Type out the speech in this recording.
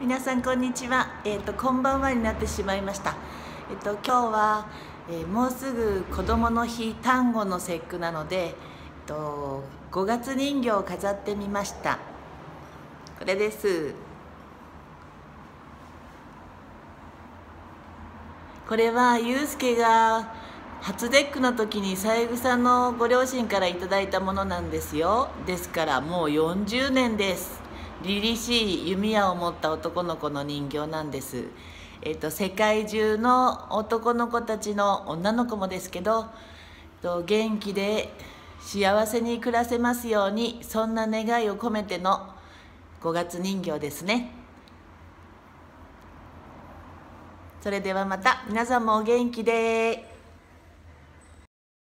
皆さんこんにちは。こんばんはになってしまいました。今日は、もうすぐ子どもの日端午の節句なので、5月人形を飾ってみました。これです。これはゆうすけが初節句の時に三枝さんのご両親からいただいたものなんですよ。ですからもう40年です。凛々しい弓矢を持った男の子の人形なんです。世界中の男の子たちの女の子もですけど、元気で幸せに暮らせますように、そんな願いを込めての5月人形ですね。それではまた皆さんもお元気で。